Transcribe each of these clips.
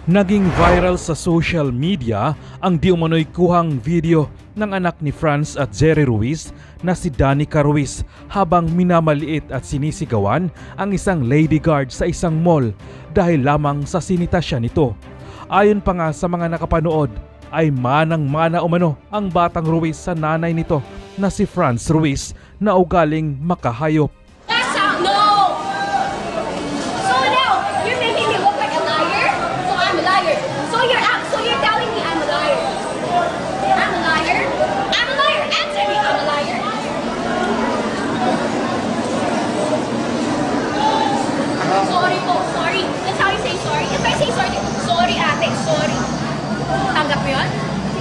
Naging viral sa social media ang di umano'y kuhang video ng anak ni Franz at Jerry Ruiz na si Danica Ruiz habang minamaliit at sinisigawan ang isang lady guard sa isang mall dahil lamang sa sinita siya nito. Ayon pa nga sa mga nakapanood ay manang-mana umano ang batang Ruiz sa nanay nito na si Franz Ruiz na ugaling makahayop. Sorry po, sorry. That's how you say sorry. If I say sorry, sorry ate, sorry. Tanggap mo yun?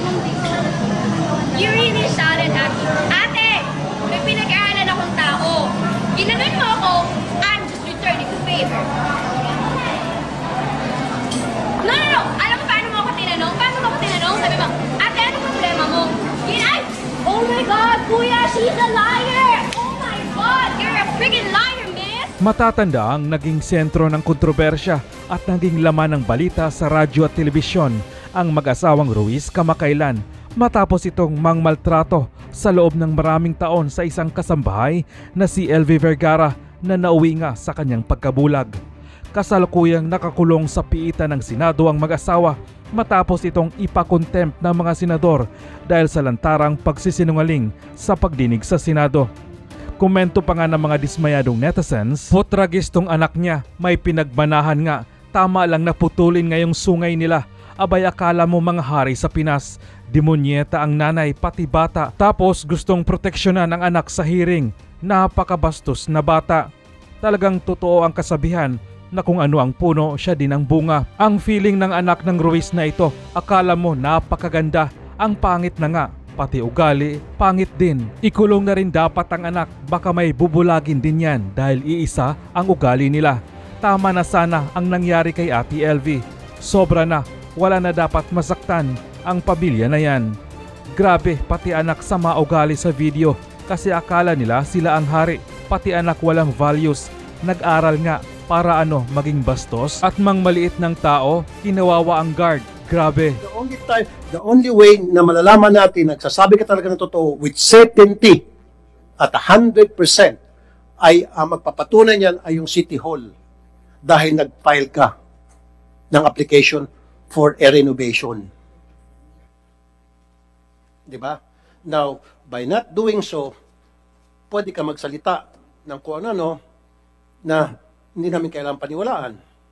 You really shouted at me. Ate, may pinag-aaralan akong tao. Ginanon mo ako, I'm just returning the favor. No. Alam mo paano mo ako tinanong? Paano mo ako tinanong? Sabi mo, ate, ano problema mo? Oh my God, kuya, she's a liar! Oh my God, you're a friggin' liar, miss! Matatanda ang naging sentro ng kontrobersya at naging laman ng balita sa radyo at telebisyon ang mag-asawang Ruiz kamakailan matapos itong mangmaltrato sa loob ng maraming taon sa isang kasambahay na si LV Vergara na nauwi nga sa kanyang pagkabulag. Kasalukuyang nakakulong sa piitan ng Senado ang mag-asawa matapos itong ipakontempt ng mga senador dahil sa lantarang pagsisinungaling sa pagdinig sa Senado. Komento pa nga ng mga dismayadong netizens, putragis tong anak niya, may pinagmanahan nga, tama lang naputulin ngayong sungay nila. Abay akala mo mga hari sa Pinas, demonyeta ang nanay pati bata, tapos gustong proteksyonan ang anak sa hearing, napakabastos na bata. Talagang totoo ang kasabihan na kung ano ang puno, siya din ang bunga. Ang feeling ng anak ng Ruiz na ito, akala mo napakaganda, ang pangit na nga. Pati ugali, pangit din. Ikulong na rin dapat ang anak, baka may bubulagin din yan dahil iisa ang ugali nila. Tama na sana ang nangyari kay Ate LV. Sobra na, wala na dapat masaktan ang pamilya na yan. Grabe, pati anak sama ugali sa video kasi akala nila sila ang hari. Pati anak walang values, nag-aral nga para maging bastos at mangmaliit ng tao, kinawawa ang guard. Grabe. The only way na malalaman natin, nagsasabi ka talaga ng totoo with certainty at 100% ay ang magpapatunay niyan ay yung City Hall dahil nag-file ka ng application for a renovation. Diba? Now, by not doing so, pwede ka magsalita ng kung ano na hindi namin kailangan paniwalaan.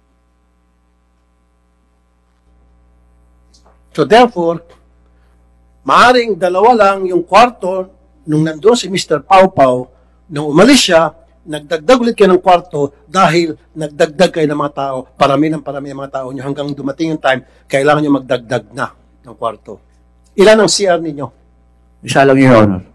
So therefore, maaring dalawa lang yung kwarto nung nandoon si Mr. Pau Pau, nung umalis siya, nagdagdag ulit kayo ng kwarto dahil nagdagdag kayo ng mga tao, parami ang mga tao nyo hanggang dumating yung time, kailangan nyo magdagdag na ng kwarto. Ilan ang CR ninyo? Isa lang, Your Honor.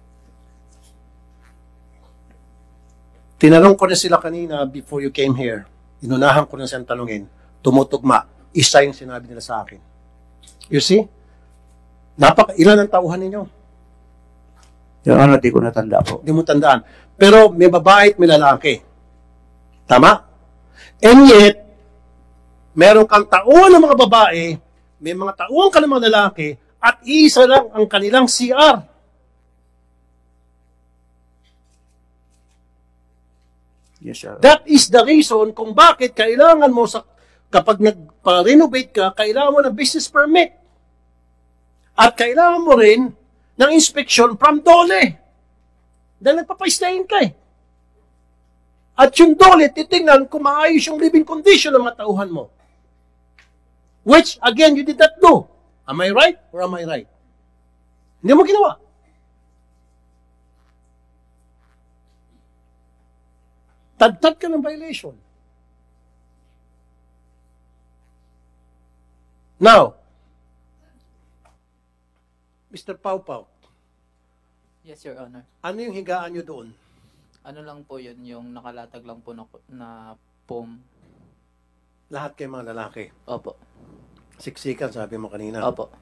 Tinanong ko na sila kanina before you came here. Inunahan ko na siyang tanungin. Tumutugma. Isa yung sinabi nila sa akin. You see? Ilan ang tauhan ninyo? Your Honor, di ko natanda po. Di mo tandaan. Pero may babae at may lalaki. Tama? And yet, meron kang tauhan ng mga babae, may mga tauhan ka ng mga lalaki, at isa lang ang kanilang CR. Yes, sir. That is the reason kung bakit kailangan mo kapag nagpa-renovate ka, kailangan mo ng business permit. At kailangan mo rin ng inspection from DOLE. Dahil nagpapastayin ka eh. At yung DOLE, titingnan kung maayos yung living condition ng mga tauhan mo. Which, again, you did not do. Am I right or am I right? Hindi mo ginawa. Tad-tad ka ng violation. Now, Mr. Pau Pau, Yes, Your Honor. ano yung higaan nyo doon? Ano lang po yun, yung nakalatag lang po na foam. Lahat kayo mga lalaki. Opo. Siksikan, sabi mo kanina. Opo.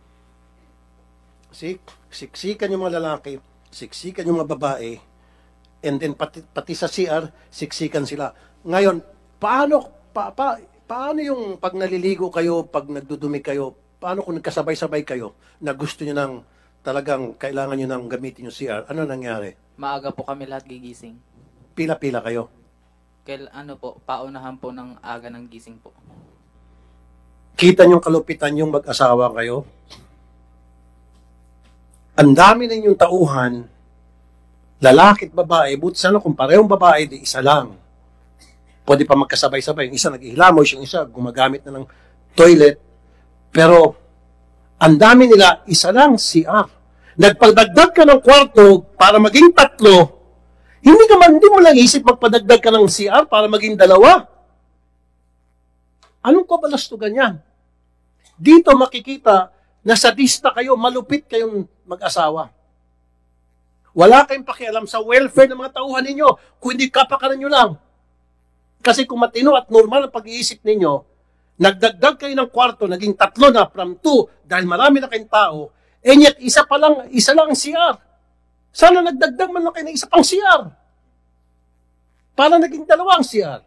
Siksikan yung mga lalaki, siksikan yung mga babae, and then pati sa CR, siksikan sila. Ngayon, paano Paano yung pag naliligo kayo, pag nagdudumi kayo, paano kung nagkasabay-sabay kayo na gusto nyo ng talagang kailangan nyo nang gamitin yung CR? Ano nangyari? Maaga po kami lahat gigising. Pila-pila kayo. Ano po, paunahan po ng aga ng gising po. Kita nyo kalupitan yung mag-asawa kayo. Ang dami ninyong tauhan, lalaki at babae, buti sana kung parehong babae, di isa lang. Pwede pa magkasabay-sabay. Yung isa nag-ihilamoy, yung isa gumagamit na ng toilet. Pero, ang dami nila, isa lang, CR. Nagpagdagdag ka ng kwarto para maging 3, hindi mo lang isip magpadagdag ka ng CR para maging 2. Anong kabalastugan yan? Dito makikita na sadista kayo, malupit kayong mag-asawa. Wala kayong pakialam sa welfare ng mga tauhan ninyo, kung hindi kapakanan nyo lang. Kasi kung matino at normal ang pag-iisip ninyo, nagdagdag kayo ng kwarto, naging 3 na from 2, dahil marami na kayong tao, and yet isa lang ang CR. Sana nagdagdag man lang kayo ng isa pang CR. Para naging 2 ang CR.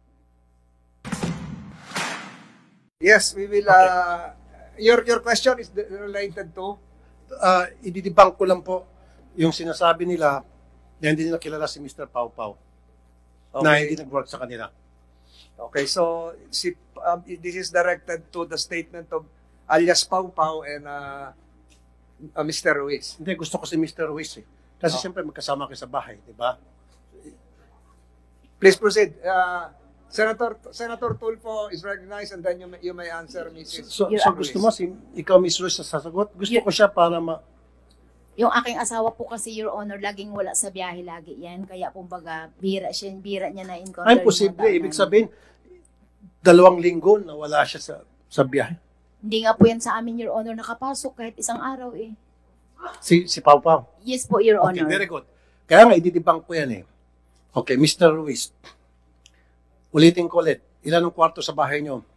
Yes, we will. Your question is related to. Ididibang ko lang po yung sinasabi nila na hindi nila kilala si Mr. Pau Pau. Na hindi nag-work sa kanila. Okay, so this is directed to the statement of alias Pau Pau and Mr. Ruiz. Hindi, gusto ko si Mr. Ruiz eh. Kasi siyempre magkasama kayo sa bahay, di ba? Please proceed. Senator Tulfo is recognized and then you may answer, Mrs. So gusto mo, ikaw, Miss Ruiz, sa sasagot? Gusto ko siya para Yung aking asawa po kasi, Your Honor, laging wala sa biyahe lagi yan. Kaya kumbaga, bira niya na encounter. Ay, posible. Ibig sabihin, 2 linggo na wala siya sa biyahe. Hindi nga po yan sa amin, Your Honor, nakapasok kahit isang araw eh. Si Pau Pau? Yes po, Your Okay, Honor. very good. Kaya nga, ididibang ko yan eh. Okay, Mr. Ruiz. Ulitin ko ulit. Ilan ang kwarto sa bahay nyo?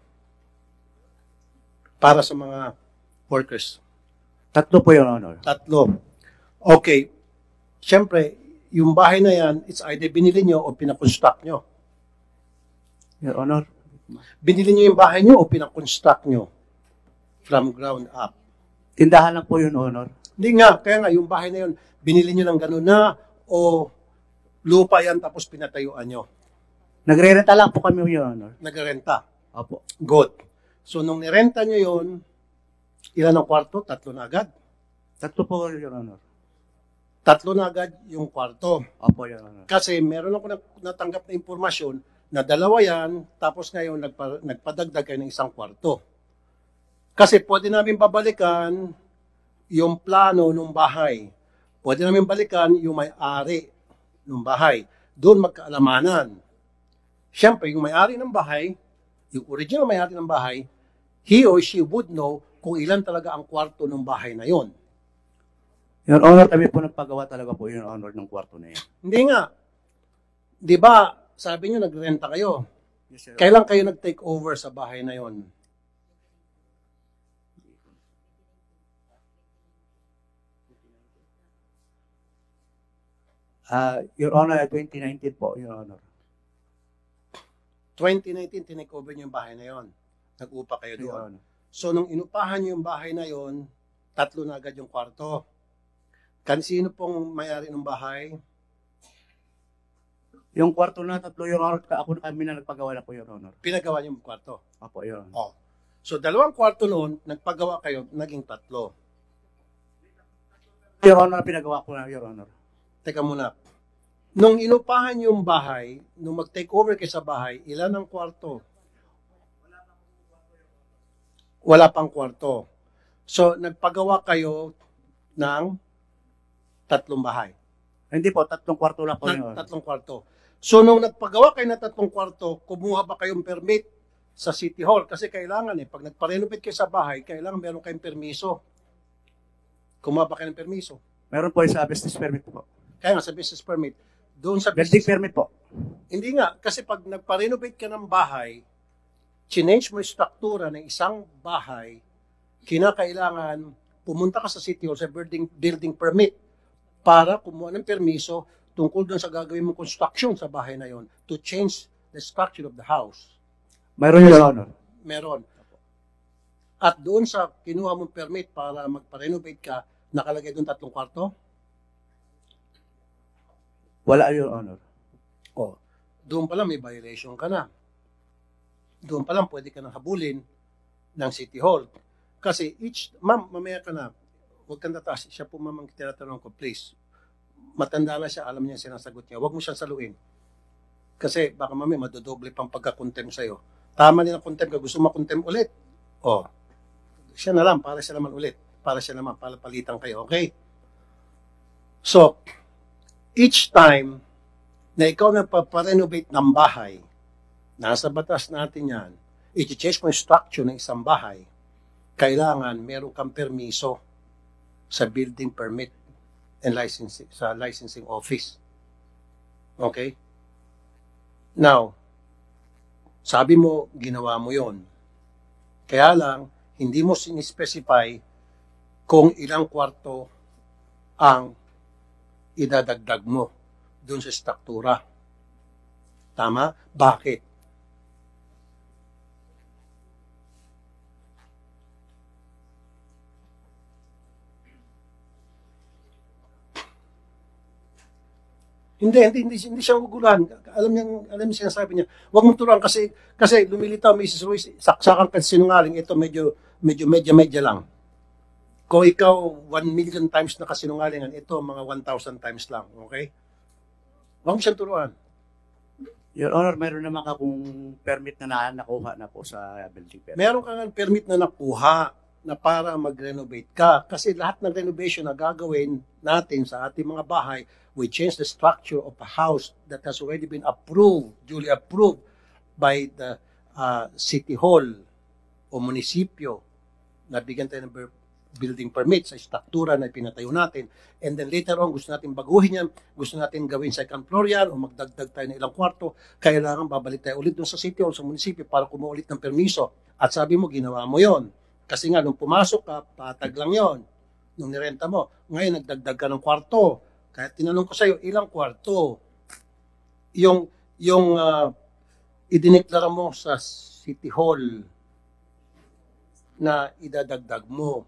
Para sa mga workers? 3 po, Your Honor. 3. Okay. Siyempre, yung bahay na yan, it's either binili nyo o pinakonstruct nyo. Your Honor. Binili nyo yung bahay nyo o pinakonstruct nyo from ground up? Tindahan lang po, Your Honor. Hindi nga. Kaya nga, yung bahay na yun, binili nyo ng gano'n na o lupa yan tapos pinatayuan nyo? Nagre-renta lang po kami, Your Honor. Nagrenta. Opo. Good. So, nung nirenta nyo yun, ilan ang kwarto? 3 na agad? 3 po, Your Honor. 3 na agad yung kwarto. Opo, Your Honor. Kasi meron ako natanggap na impormasyon na 2 yan, tapos ngayon nagpadagdag kayo ng 1 kwarto. Kasi pwede namin babalikan yung plano ng bahay. Pwede namin balikan yung may-ari ng bahay. Doon magkaalamanan. Siyempre, yung may-ari ng bahay, yung original may-ari ng bahay, he or she would know kung ilan talaga ang kwarto ng bahay na yon. Your Honor, kami po nagpagawa talaga po, Your Honor, ng kwarto na yan. Hindi nga. Di ba, sabi nyo, nagrenta kayo. Yes, sir. Kailan kayo nag-take over sa bahay na yon? Your Honor, 2019 po, Your Honor. 2019, tinake over nyo yung bahay na yon. Nag-upa kayo Your doon. Honor. So, nung inupahan nyo yung bahay na yon, 3 na agad yung kwarto. Sino pong may-ari ng bahay? Yung kwarto na 3, Your Honor, kami na nagpagawa na po, Your Honor. Pinagawa nyo yung kwarto. Opo, Your Honor. Oh. So, 2 kwarto noon, nagpagawa kayo, naging 3. Your Honor, pinagawa ko na, Your Honor. Teka muna. Nung inupahan yung bahay, nung mag-take over kayo sa bahay, ilan ang kwarto? Wala pang kwarto. So, nagpagawa kayo ng 3 bahay. Hindi po, 3 kwarto lang po, Your Honor. 3 kwarto. So, nung nagpagawa kayo ng 3 kwarto, kumuha ba kayong permit sa City Hall? Kasi kailangan pag nagpa-renovate kayo sa bahay, kailangan meron kayong permiso. Kumuha ba kayo ng permiso? Meron po sa business permit po. Kaya nga sa business permit, doon sa Building permit po. Hindi nga, kasi pag nagpa-renovate ka ng bahay, change mo yung struktura ng isang bahay, kinakailangan pumunta ka sa City Hall sa building permit para kumuha ng permiso tungkol doon sa gagawin mong construction sa bahay na yon to change the structure of the house. Mayroon, Your Honor. Meron. At doon sa kinuha mong permit para magpa-renovate ka, nakalagay doon 3 kwarto? Wala, Your Honor. O, doon pa lang may violation ka na. Doon pa lang pwede ka nang habulin ng City Hall. Kasi ma'am, mamaya ka na, huwag kang tataas. Siya po ma'am ang tinatanong ko, please. Matanda na siya, alam niya sinasagot niya. Huwag mo siyang saluin. Kasi baka mamaya madodoble pang pagka-contempt sa'yo. Tama din ang contempt ka, gusto mo-contempt ulit. O, siya na lang, para siya naman ulit. Para siya naman, para palitan kayo, okay? So, each time na ikaw nagpaparenovate ng bahay, nasa batas natin yan, i-change mo yung structure ng isang bahay, kailangan meron kang permiso sa building permit and licensing, sa licensing office. Okay? Now, sabi mo, ginawa mo yon. Kaya lang, hindi mo sinespecify kung ilang kwarto ang idadagdag mo dun sa struktura. Tama? Bakit? Hindi siya guguluhan. Alam niya sinasabi niya. Huwag mong turuan kasi lumilitaw, Mrs. Ruiz, saksakan ka sinungaling, ito medyo lang. Kung ikaw 1 million times na kasinungalingan, ito mga 1,000 times lang. Okay? Huwag mo siyang turuan. Your Honor, mayroon naman akong permit na nakuha na po sa building permit. Meron kang permit na nakuha na para mag-renovate ka. Kasi lahat ng renovation na gagawin natin sa ating mga bahay, we change the structure of a house that has already been approved, duly approved by the City Hall o munisipyo. Nabigyan tayo ng building permit sa struktura na pinatayo natin. And then later on, gusto natin baguhin yan, gusto natin gawin second floor yan, o magdagdag tayo ng ilang kwarto, kailangan babalik tayo ulit doon sa City Hall, sa munisipyo, para kumuha ulit ng permiso. At sabi mo, ginawa mo yon. Kasi nga, nung pumasok ka, patag lang yon. Nung nirenta mo, ngayon nagdagdag ka ng kwarto. Kaya tinanong ko sa'yo, ilang kwarto? Yung idineklara mo sa City Hall na idadagdag mo.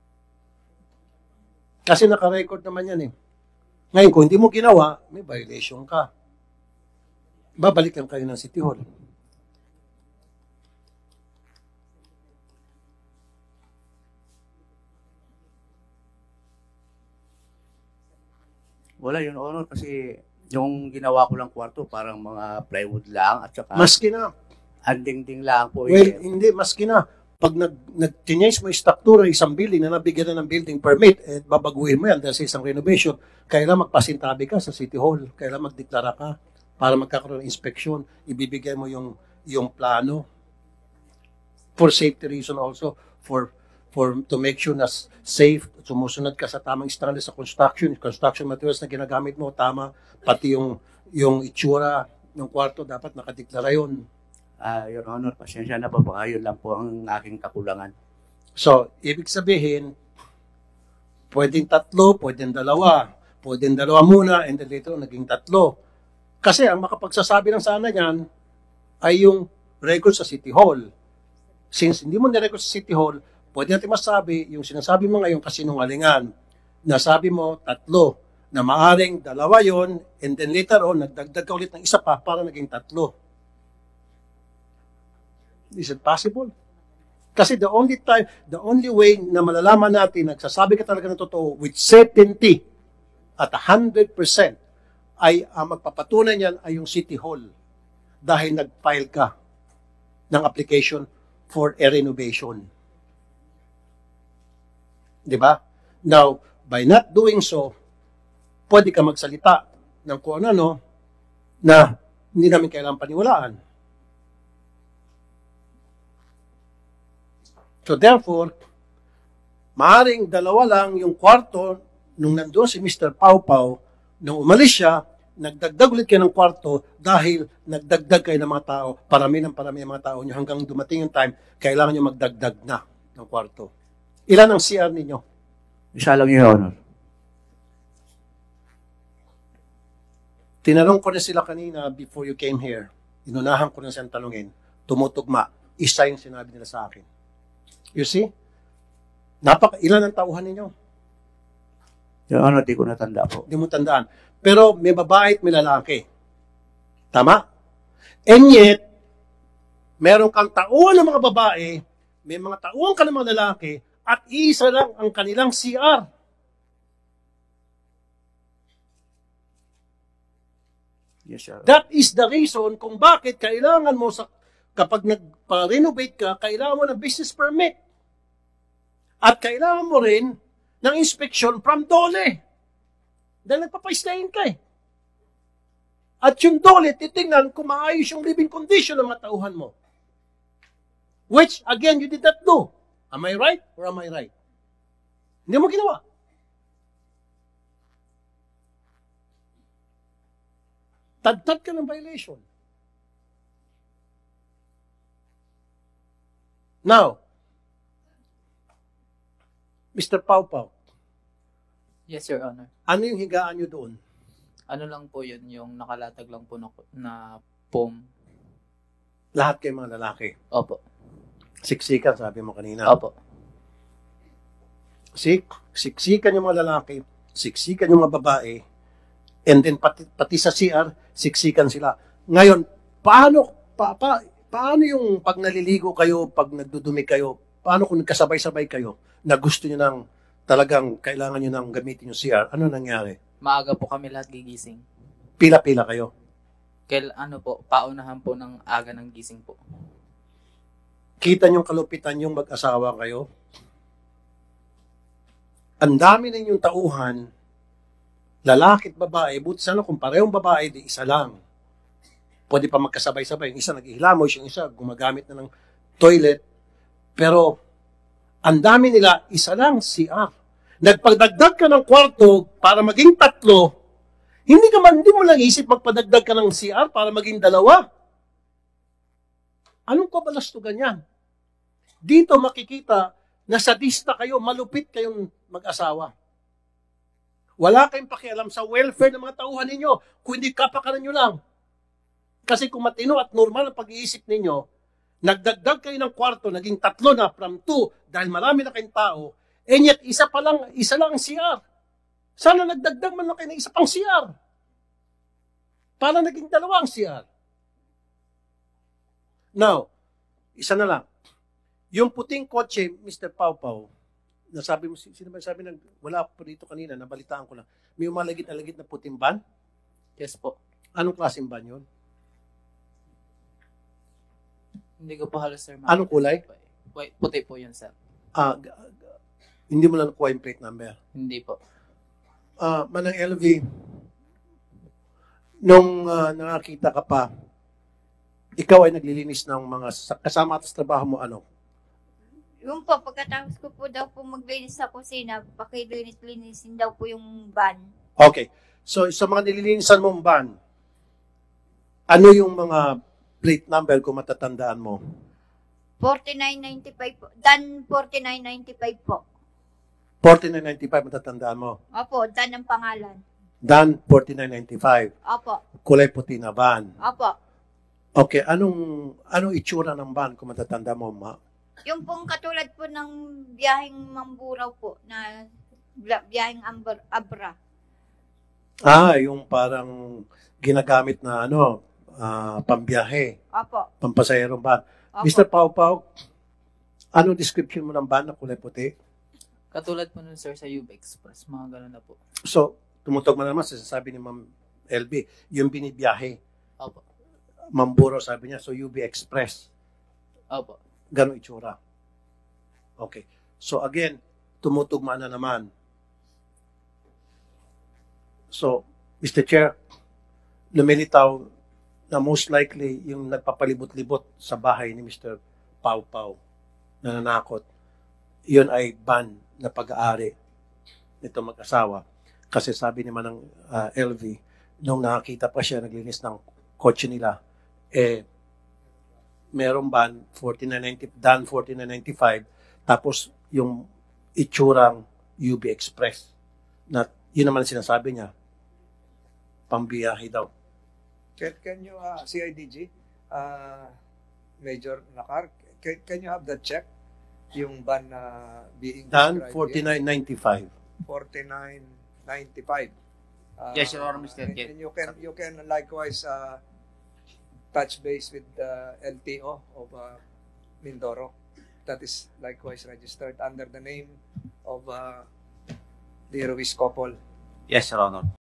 Kasi naka-record naman yan eh. Ngayon, kung hindi mo ginawa, may violation ka. Babalik lang kayo ng City Hall. Wala, Your Honor, kasi yung ginawa ko lang kwarto, parang mga plywood lang at saka Maski na. anding-ding lang po. Well, hindi, maski na. Pag nag-change mo yung struktura, isang building na nabigyan na ng building permit, babaguhin mo yan dahil sa isang renovation, kailangan magpasintabi ka sa City Hall, kailangan magdeklara ka para magkakaroon ng inspection, ibibigay mo yung plano for safety reason also, for to make sure na safe, sumusunod ka sa tamang standards sa construction materials na ginagamit mo, tama, pati yung itsura ng kwarto, dapat nakadeklara yun. Your Honor, pasensya na po, baka yun lang po ang aking kakulangan. So, ibig sabihin, pwedeng 3, pwedeng 2, pwedeng 2 muna, and then later naging 3. Kasi ang makapagsasabi ng sana yan ay yung record sa City Hall. Since hindi mo na-record sa City Hall, pwede natin masabi, yung sinasabi mo ngayon kasinungalingan, nasabi mo 3, na maaring 2 yon, and then later on, nagdagdag ka ulit ng isa pa para naging 3. Is it possible? Kasi the only way na malalaman natin, nagsasabi ka talaga ng totoo with certainty at 100%, ay magpapatunay niyan ay yung City Hall dahil nag-file ka ng application for a renovation. Di ba? Now, by not doing so, pwede ka magsalita ng kung ano na hindi namin kailangan paniwalaan. So therefore, maaring 2 lang yung kwarto nung nandoon si Mr. Pau Pau, nung umalis siya, nagdagdag ulit kayo ng kwarto dahil nagdagdag kayo ng mga tao, parami ng mga tao nyo hanggang dumating yung time, kailangan nyo magdagdag na ng kwarto. Ilan ang CR ninyo? Isa lang, Your Honor. Tinanong ko na sila kanina before you came here. Inunahan ko na siyang tanungin. tumutugma. Isa yung sinabi nila sa akin. You see? Ilan ang tauhan ninyo? Your Honor, di ko natanda po. Hindi mo tandaan. Pero may babae at may lalaki. Tama? And yet, meron kang tauhan ng mga babae, may mga tauhan ka ng mga lalaki, at isa lang ang kanilang CR. Yes, Your Honor. That is the reason kung bakit kailangan mo kapag nagpa-renovate ka, kailangan mo ng business permit. At kailangan mo rin ng inspection from DOLE. Dahil nagpapastayin ka eh. At yung DOLE, titingnan kung maayos yung living condition ng mga tauhan mo. Which, again, you did not do. Am I right or am I right? Hindi mo ginawa. Tad-tad ka ng violation. Now, Mr. Pau Pau, Yes, Your Honor. ano yung higaan nyo doon? Ano lang po yun, yung nakalatag lang po na POM. Lahat kayo mga lalaki. Opo. Siksikan, sabi mo kanina. Opo. Siksikan yung mga lalaki, siksikan yung mga babae, and then pati sa CR, siksikan sila. Ngayon, paano yung pag naliligo kayo, pag nagdudumi kayo, paano kung nagkasabay-sabay kayo na gusto nyo nang talagang kailangan nyo nang gamitin yung CR? Ano nangyari? Maaga po kami lahat gigising. Pila-pila kayo. Paunahan po ng aga ng gising po. Kita nyo kalupitan yung mag-asawa kayo. Ang dami na yung tauhan, lalaki at babae, buti sana kung parehong babae, di isa lang. Pwede pa magkasabay-sabay. Yung isa naghihilamos, yung isa gumagamit na ng toilet. Pero, ang dami nila, isa lang, CR. Nagpagdagdag ka ng kwarto para maging 3, hindi mo lang isip magpadagdag ka ng CR para maging 2. Anong kabalastugan yan? Dito makikita na sadista kayo, malupit kayong mag-asawa. Wala kayong pakialam sa welfare ng mga tauhan ninyo, kung hindi kapakanan nyo lang. Kasi kung matino at normal ang pag-iisip ninyo, nagdagdag kayo ng kwarto, naging 3 na from 2, dahil marami na kayong tao, and yet isa lang ang CR. Sana nagdagdag man lang kayo ng isa pang CR. Para naging 2 ang CR. Now, isa na lang. Yung puting kotse, Mr. Pau Pau, nasabi mo, sino ba sabi na, wala po dito kanina, nabalitaan ko lang. May umalagit-alagit na puting van? Yes po. Anong klaseng van yun? Hindi ko po halos, sir. Anong kulay? Puti po yun, sir. Hindi mo lang nakuha yung plate number. Hindi po. Manang LV, nung nakakita ka pa, ikaw ay naglilinis ng mga kasama at sa trabaho mo, ano? Yung po, pagkatapos ko po daw po maglinis sa kusina, pakilinis-linisin daw po yung van. Okay. So, sa mga nililinisan mong van, ano yung mga plate number kung matatandaan mo? 4995 po. Dan 4995 po. 4995 matatandaan mo. Opo, Dan ang pangalan. Dan 4995. Opo. Kulay puti na van. Opo. Okay, anong itsura ng van kung matatanda mo, ma? Yung pong katulad po ng biyaheng Mamburaw po, na biyaheng Abra. Yung parang ginagamit na pambiyahe, Opo. pampasayerong van. Opo. Mr. Pau Pau, anong description mo ng van na kulay puti? Katulad po nun, sir, sa UB Express. Mga gano'n na po. So, tumutog mo naman sa sabi ni Ma'am LB, yung binibiyahe. Opo. Mamburo sabi niya, so UB Express. Opo. Ganong itsura. Okay. So again, tumutugma na naman. So, Mr. Chair, lumilitaw na most likely yung nagpapalibot-libot sa bahay ni Mr. Pau Pau na nanakot, yun ay ban na pag-aari nito mag-asawa. Kasi sabi naman ng LV, nung nakakita pa siya, naglinis ng kotse nila, merong ban, Dan 4995, tapos yung itsurang UB Express. Na, yun naman sinasabi niya, pambiyahe daw. Can you, CIDG, Major Nakar. Can you have that check? Yung ban na being Dan, described here? 49.95. 49.95. Yes, Your Honor, Mr. Chair. And you can likewise touch base with the LTO of Mindoro. That is likewise registered under the name of the Ruiz couple. Yes, Your Honor.